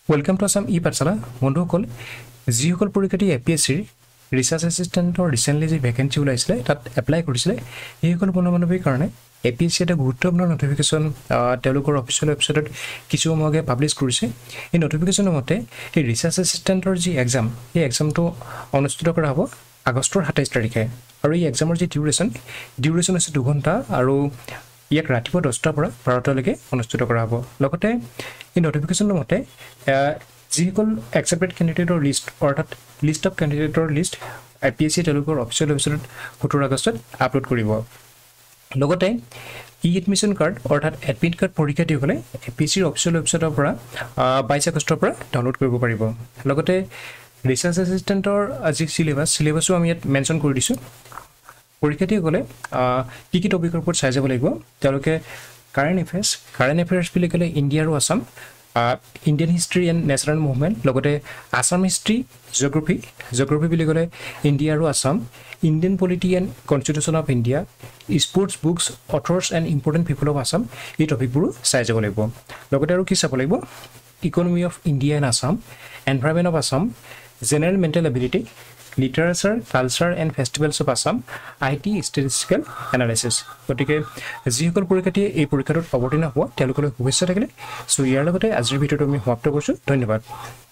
Welcome to Assam e-pathsala. বন্ধুসকল যিসকল পৰীক্ষাৰ্থী APSC ৰিসাৰ্চ এসিস্ট্যান্টৰ ৰিসেন্টলি যে ভ্যাকেন্সি ওলাইছিলে তাত এপ্লাই কৰিছিলে এইসকল বন্ধু-বান্ধৱীৰ কাৰণে APSC এটা গুৰুত্বপূৰ্ণ নটিফিকেশন তেওঁলোকৰ অফিচিয়েল ৱেবছাইটত কিছু সময়কে পাবলিশ কৰিছে এই নটিফিকেশনৰ মতে এই ৰিসাৰ্চ এসিস্ট্যান্টৰ যি এক্সাম এই এক্সামটো অনুষ্ঠিত কৰা হ'ব আগষ্টৰ 27 তাৰিখে আৰু এই এক্সামৰ যি ডিউৰেচন আছে 2 ঘণ্টা আৰু ইয়াক ৰাতিপুৱা 10টাৰ পৰা 12টালৈকে অনুষ্ঠিত কৰা হ'ব লগতে এই নটিফিকেশনৰ মতে যিসকল accepted candidate list অৰ্থাৎ list of candidate list APSC তেওঁলোকৰ অফিচিয়েল ৱেবছাইটত 17 আগষ্টত আপলোড কৰিব লগতে e-admission card অৰ্থাৎ admit card পৰীক্ষাৰ্থীসকলে APSC অফিচিয়েল ৱেবছাইটৰ পৰা 22 আগষ্টৰ পৰা ডাউনলোড কৰিব পাৰিব লগতে ৰিসাৰ্চ এসিস্ট্যান্টৰ আজি সিলেবাসও আমি ইয়াত মেনশন কৰি দিছো পৰীক্ষাৰ্থীসকলে কি টপিকৰ ওপৰত চাই যাব লাগিব তেওঁলোকে কাৰেন্ট এফেয়াৰ্স বুলি ক'লে ইণ্ডিয়া আৰু Assam Indian history and national movement লগতে Assam history geography বুলি ক'লে ইণ্ডিয়া আৰু Assam Indian polity and constitution of India sports books authors and important people of Assam এই টপিকবোৰ চাই যাব লাগিব লগতে আৰু কি চাব লাগিব economy of India and Assam environment of Assam general mental ability literature culture and festivals of Assam IT statistical analysis গতিকে যিসকল পৰীক্ষাৰ্থী এই পৰীক্ষাটোত অৱতীৰ্ণ হ'ব তেওঁলোকলৈ শুভেচ্ছা থাকিলে সো ইয়াৰ লগতে আজিৰ ভিডিঅ'টো আমি সমাপ্ত কৰিছো ধন্যবাদ